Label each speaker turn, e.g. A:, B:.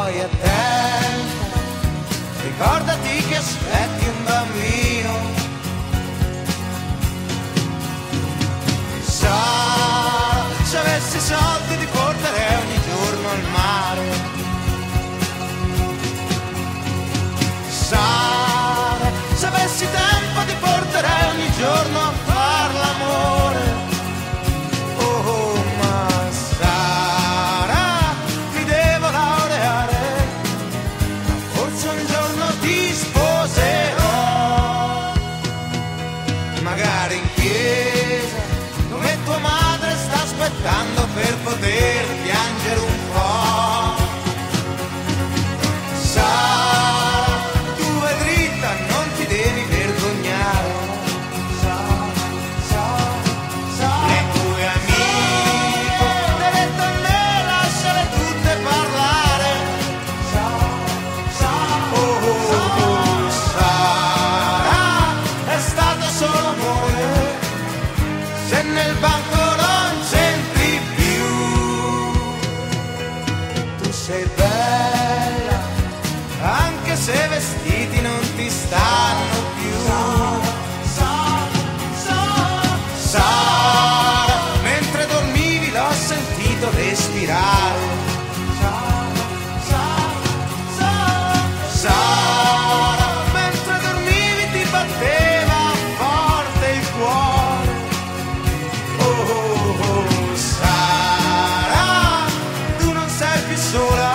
A: poi attenta, ricordati che aspetti un bambino. Se avessi soldi ti porterei ogni giorno al mare. Se avessi tempo ti porterei ogni giorno a far l'amore. Oh, ma Sara, mi devo laureare, forse un giorno ti sposerò, magari in chiesa dove tua madre sta aspettando per poter piangere un po'. Sara, tu vai dritta, non ti devi vergognare. Le tue amiche, delle donne, lasciale tutte parlare. Oh, Sara, è stato solo amore, se nel banco non c'entri più. Tu sei bella, anche se vestiti non ti stanno più. Sara, mentre dormivi l'ho sentito respirare. Sara, mentre dormivi ti batteva forte il cuore. Oh, Sara, tu non sei più sola,